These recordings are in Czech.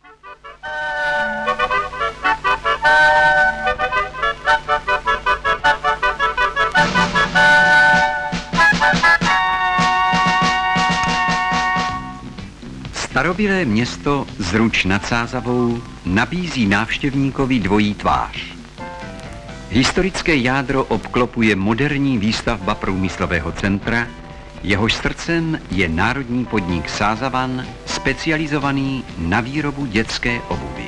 Starobylé město Zruč nad Sázavou nabízí návštěvníkovi dvojí tvář. Historické jádro obklopuje moderní výstavba průmyslového centra, jehož srdcem je národní podnik Sázavan, specializovaný na výrobu dětské obuvi.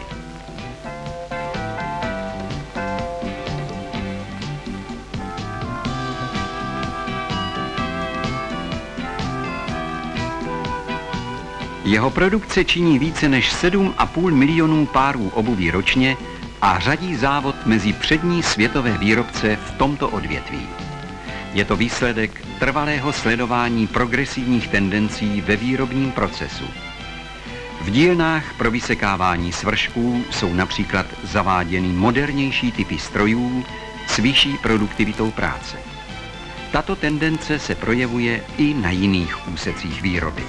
Jeho produkce činí více než 7,5 milionů párů obuví ročně a řadí závod mezi přední světové výrobce v tomto odvětví. Je to výsledek trvalého sledování progresivních tendencí ve výrobním procesu. V dílnách pro vysekávání svršků jsou například zaváděny modernější typy strojů s vyšší produktivitou práce. Tato tendence se projevuje i na jiných úsecích výroby.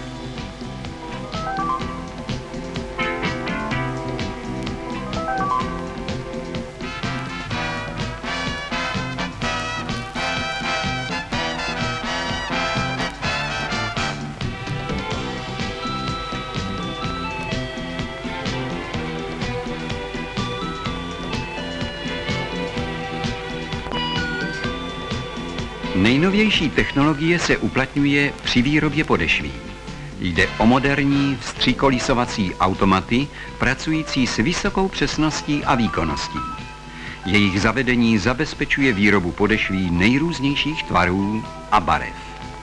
Nejnovější technologie se uplatňuje při výrobě podešví. Jde o moderní vstříkolisovací automaty, pracující s vysokou přesností a výkonností. Jejich zavedení zabezpečuje výrobu podešví nejrůznějších tvarů a barev.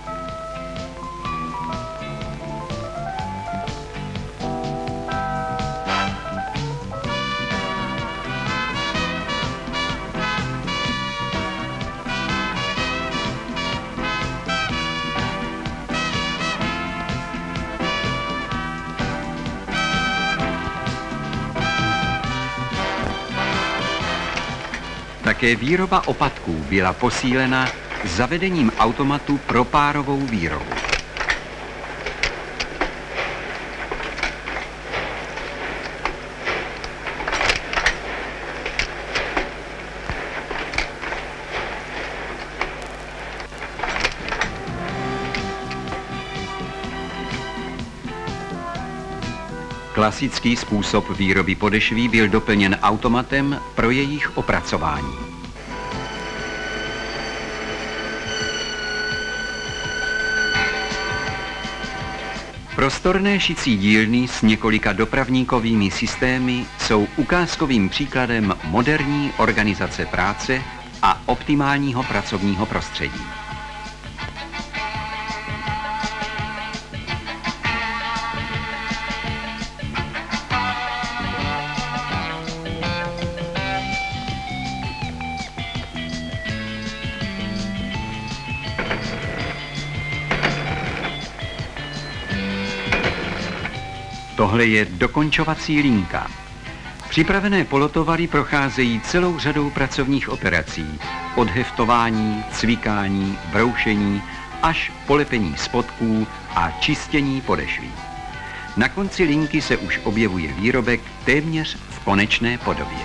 Také výroba opatků byla posílena zavedením automatu pro párovou výrobu. Klasický způsob výroby podešví byl doplněn automatem pro jejich opracování. Prostorné šicí dílny s několika dopravníkovými systémy jsou ukázkovým příkladem moderní organizace práce a optimálního pracovního prostředí. Tohle je dokončovací linka. Připravené polotovary procházejí celou řadou pracovních operací, od heftování, cvikání, broušení, až polepení spodků a čistění podešví. Na konci linky se už objevuje výrobek téměř v konečné podobě.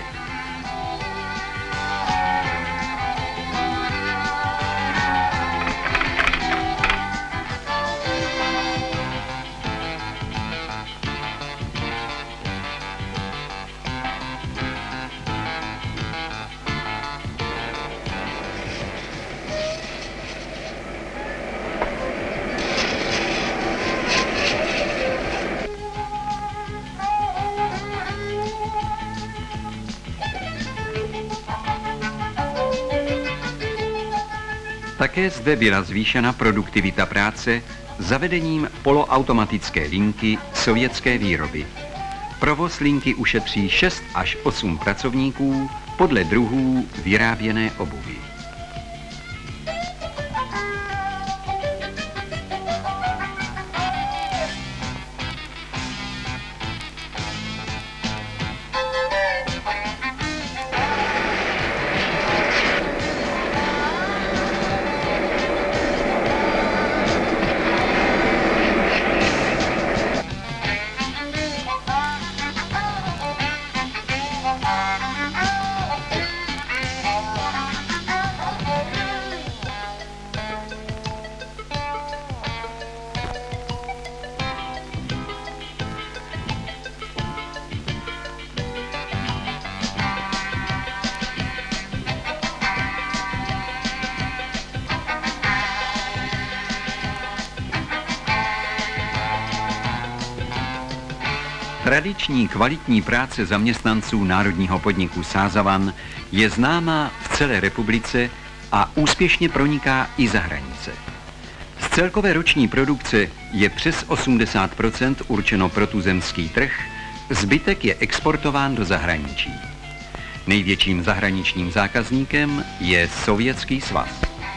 Také zde byla zvýšena produktivita práce zavedením poloautomatické linky sovětské výroby. Provoz linky ušetří 6 až 8 pracovníků podle druhů vyráběné obuvi. Tradiční kvalitní práce zaměstnanců národního podniku Sázavan je známá v celé republice a úspěšně proniká i za hranice. Z celkové roční produkce je přes 80% určeno pro tuzemský trh, zbytek je exportován do zahraničí. Největším zahraničním zákazníkem je Sovětský svaz.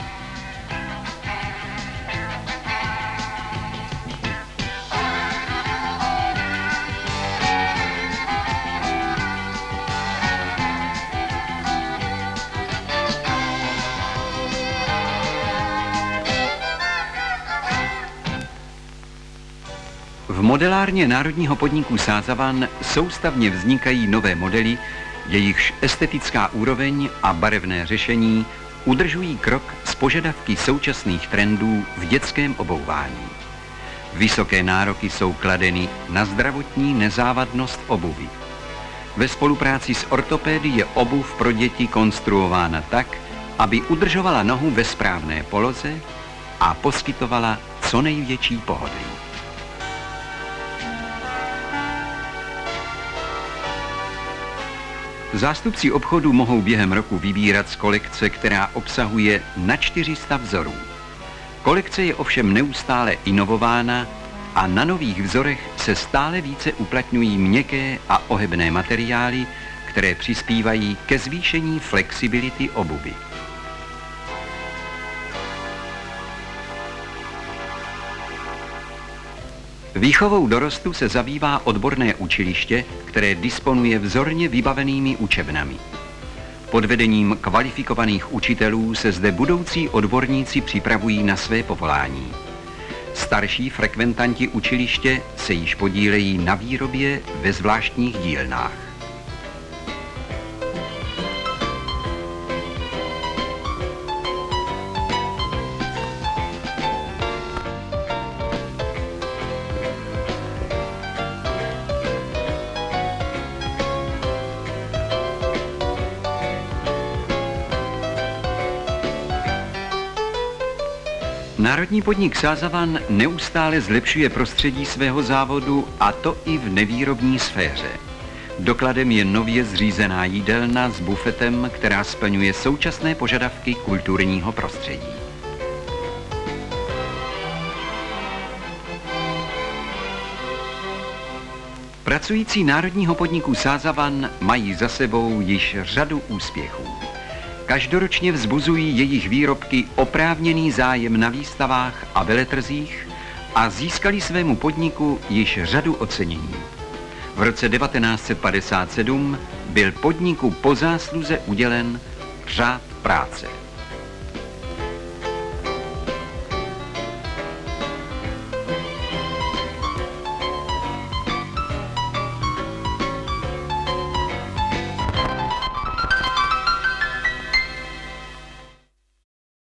V modelárně národního podniku Sázavan soustavně vznikají nové modely, jejichž estetická úroveň a barevné řešení udržují krok s požadavky současných trendů v dětském obouvání. Vysoké nároky jsou kladeny na zdravotní nezávadnost obuvi. Ve spolupráci s ortopédy je obuv pro děti konstruována tak, aby udržovala nohu ve správné poloze a poskytovala co největší pohodlí. Zástupci obchodu mohou během roku vybírat z kolekce, která obsahuje na 400 vzorů. Kolekce je ovšem neustále inovována a na nových vzorech se stále více uplatňují měkké a ohebné materiály, které přispívají ke zvýšení flexibility obuvi. Výchovou dorostu se zabývá odborné učiliště, které disponuje vzorně vybavenými učebnami. Pod vedením kvalifikovaných učitelů se zde budoucí odborníci připravují na své povolání. Starší frekventanti učiliště se již podílejí na výrobě ve zvláštních dílnách. Národní podnik Sázavan neustále zlepšuje prostředí svého závodu, a to i v nevýrobní sféře. Dokladem je nově zřízená jídelna s bufetem, která splňuje současné požadavky kulturního prostředí. Pracující národního podniku Sázavan mají za sebou již řadu úspěchů. Každoročně vzbuzují jejich výrobky oprávněný zájem na výstavách a veletrzích a získali svému podniku již řadu ocenění. V roce 1957 byl podniku po zásluze udělen Řád práce.